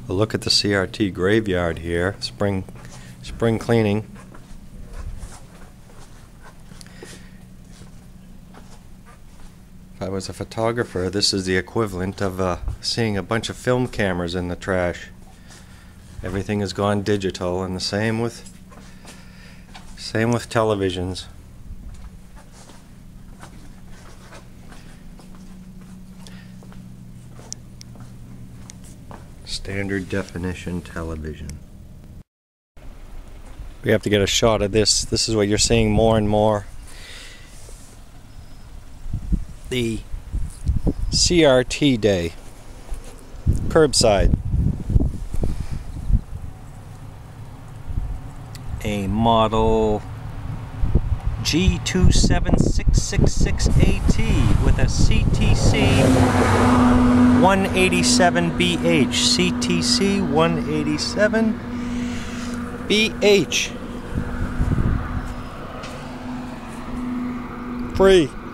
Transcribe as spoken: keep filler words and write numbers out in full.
A look at the C R T graveyard here. Spring, spring cleaning. If I was a photographer, this is the equivalent of uh, seeing a bunch of film cameras in the trash. Everything has gone digital, and the same with same with televisions. Standard definition television. We have to get a shot of this. This is what you're seeing more and more. The C R T day. Curbside. A model G two seven six six six A T with a C T C one eighty-seven B H. C T C one eighty-seven B H. Free.